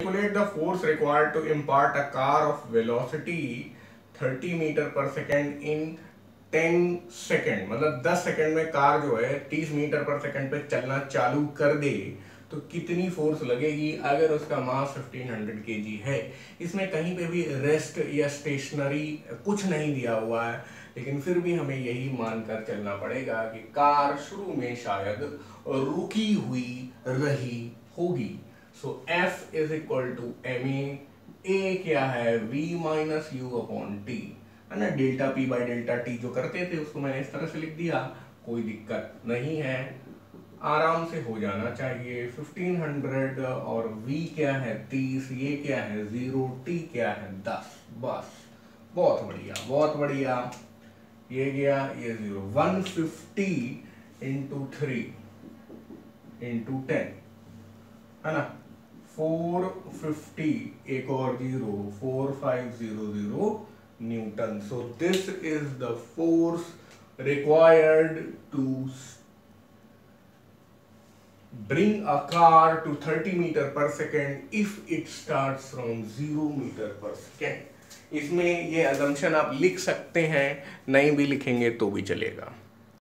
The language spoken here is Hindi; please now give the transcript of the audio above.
Calculate the force required to impart a car of velocity 30 metre पर सेकेंड in 10 सेकेंड। मतलब 10 सेकेंड में कार जो है 30 मीटर पर सेकेंड पे चलना चालू कर दे तो कितनी फोर्स लगेगी अगर उसका मास 1500 kg है। इसमें कहीं पे भी रेस्ट या स्टेशनरी कुछ नहीं दिया हुआ है, लेकिन फिर भी हमें यही मानकर चलना पड़ेगा कि कार शुरू में शायद रुकी हुई रही होगी। So F is equal to m a क्या है v minus u upon t, है ना। Delta p by delta t जो करते थे उसको मैंने इस तरह से लिख दिया, कोई दिक्कत नहीं है, आराम से हो जाना चाहिए। 1500 और v क्या है 30, ये क्या है 0, t क्या है 10, बस बहुत बढ़िया बहुत बढ़िया। ये गया ये 0, 150 इंटू 3 इंटू 10, है ना, 450, एक और 0, 4500 newton. So this is the force required to bring a car to 30 meter per second if it starts from 0 meter per second। इसमें ये assumption आप लिख सकते हैं, नहीं भी लिखेंगे तो भी चलेगा।